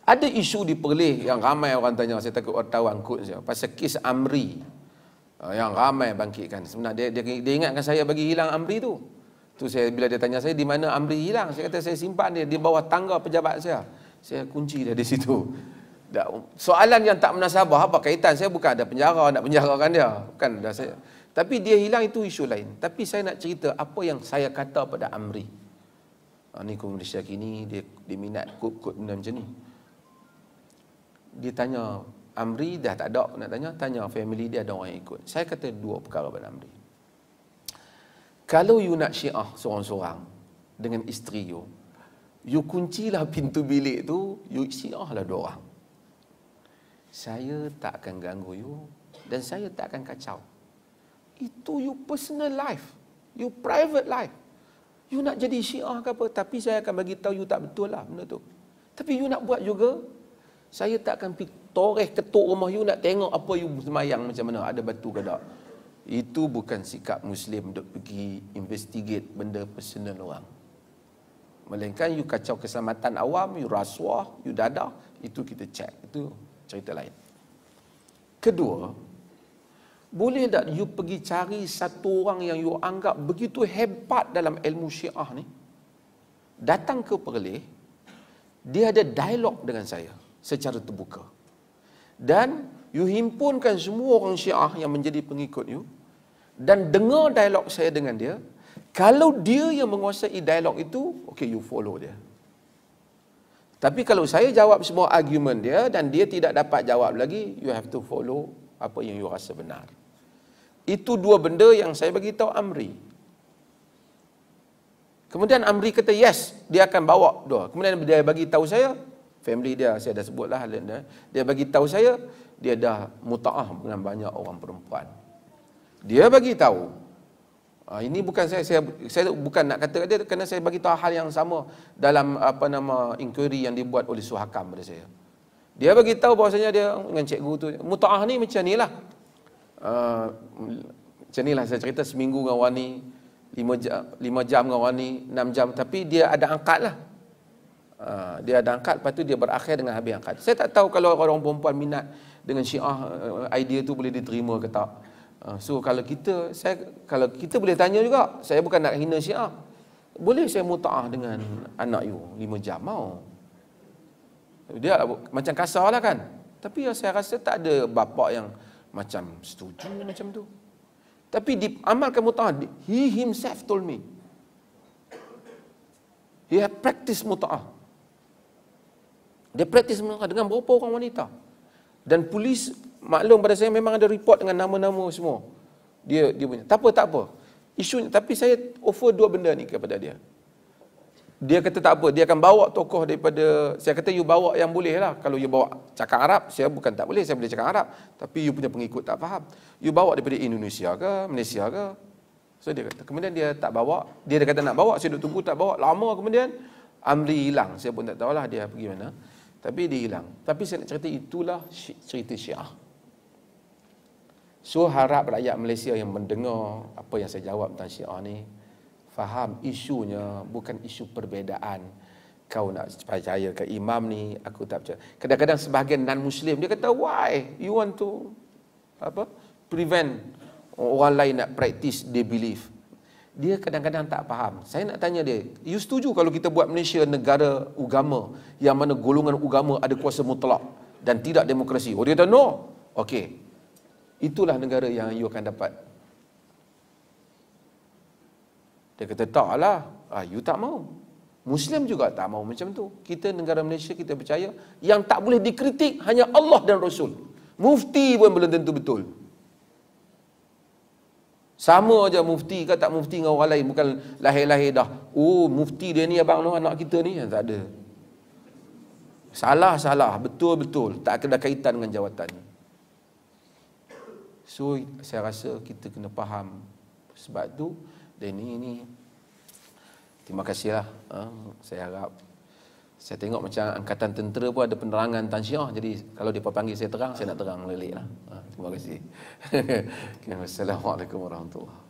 Ada isu di Perlis yang ramai orang tanya, saya takut wartawan kut saya, pasal kes Amri yang ramai bangkitkan. Sebenarnya dia ingatkan saya bagi hilang Amri tu. Tu saya, bila dia tanya saya di mana Amri hilang, saya kata saya simpan dia di bawah tangga pejabat saya. Saya kunci dia di situ. Soalan yang tak menasabah, apa kaitan saya bukan ada penjara, nak penjarakan dia. Bukan dah saya. Tapi dia hilang itu isu lain. Tapi saya nak cerita apa yang saya kata pada Amri. Ni komunis Malaysia kini dia minat kut-kut benda macam ni. Dia tanya, Amri dah tak ada nak tanya family dia ada orang yang ikut. Saya kata dua perkara pada Amri. Kalau you nak Syiah seorang-seorang dengan isteri you kuncilah pintu bilik tu, you Syiah lah dua orang. Saya tak akan ganggu you dan saya tak akan kacau. Itu you personal life, you private life. You nak jadi Syiah ke apa, tapi saya akan bagi tahu you tak betul lah benda tu. Tapi you nak buat juga, saya tak akan pergi toreh ketuk rumah you nak tengok apa you semayang macam mana, ada batu ke tak. Itu bukan sikap Muslim untuk pergi investigate benda personal orang. Melainkan you kacau keselamatan awam, you rasuah, you dadah, itu kita check. Itu cerita lain. Kedua, boleh tak you pergi cari satu orang yang you anggap begitu hebat dalam ilmu Syiah ni, datang ke Perlis, dia ada dialog dengan saya secara terbuka. Dan you himpunkan semua orang Syiah yang menjadi pengikut you dan dengar dialog saya dengan dia. Kalau dia yang menguasai dialog itu, okay, you follow dia. Tapi kalau saya jawab semua argument dia dan dia tidak dapat jawab lagi, you have to follow apa yang you rasa benar. Itu dua benda yang saya bagi tahu Amri. Kemudian Amri kata yes, dia akan bawa dua. Kemudian dia bagi tahu saya, family dia, saya dah sebutlah hal dia bagi tahu saya, dia dah muta'ah dengan banyak orang perempuan. Dia bagi tahu, ini bukan saya bukan nak kata dia, kerana saya bagi tahu hal yang sama dalam inquiry yang dibuat oleh Suhakam pada saya. Dia bagi tahu bahawasanya dia dengan cikgu tu, muta'ah ni macam ni lah. Macam ni lah saya cerita, seminggu dengan Wani, 5 jam dengan Wani, 6 jam, tapi dia ada angkat lah. Dia ada angkat, lepas tu dia berakhir dengan habis angkat. Saya tak tahu kalau orang perempuan minat dengan Syiah, idea tu boleh diterima ke tak. So kalau kita boleh tanya juga, saya bukan nak hina Syiah, boleh saya muta'ah dengan anak you 5 jam, mau? Dia macam kasar lah kan. Tapi saya rasa tak ada bapa yang macam setuju macam tu. Tapi diamalkan muta'ah, he himself told me, he had practice muta'ah. Dia praktis dengan berapa orang wanita. Dan polis maklum pada saya memang ada report dengan nama-nama semua. Dia punya. Tak apa. Isunya, tapi saya offer dua benda ni kepada dia. Dia kata tak apa, dia akan bawa tokoh daripada, saya kata you bawa yang boleh lah. Kalau you bawa cakap Arab, saya bukan tak boleh, saya boleh cakap Arab. Tapi you punya pengikut tak faham. You bawa daripada Indonesia ke, Malaysia ke. So dia kata, kemudian dia tak bawa. Dia kata nak bawa, saya duduk tunggu tak bawa. Lama kemudian, Amri hilang. Saya pun tak tahulah dia pergi mana. Tapi dia hilang. Tapi saya nak cerita, itulah cerita Syiah. So harap rakyat Malaysia yang mendengar apa yang saya jawab tentang Syiah ni, faham isunya bukan isu perbezaan. Kau nak percaya ke imam ni, aku tak percaya. Kadang-kadang sebahagian non-Muslim, dia kata, why you want to prevent orang lain nak practice their belief. Dia kadang-kadang tak faham. Saya nak tanya dia, you setuju kalau kita buat Malaysia negara agama yang mana golongan agama ada kuasa mutlak dan tidak demokrasi? Oh, dia kata no. Okey. Itulah negara yang you akan dapat. Dia kata taklah. You tak mau. Muslim juga tak mau macam tu. Kita negara Malaysia, kita percaya yang tak boleh dikritik hanya Allah dan Rasul. Mufti pun belum tentu betul. Sama aja mufti ke tak mufti dengan orang lain. Bukan lahir-lahir dah, oh mufti dia ni abang no, anak kita ni. Tak ada. Salah. Betul-betul. Tak ada kaitan dengan jawatan. So saya rasa kita kena faham sebab tu. Dan ini terima kasihlah. Saya harap, saya tengok macam Angkatan Tentera pun ada penerangan tentang Syiah. Jadi kalau dia panggil saya terang, saya nak terang lelik lah. Terima kasih. Wassalamualaikum warahmatullahi wabarakatuh.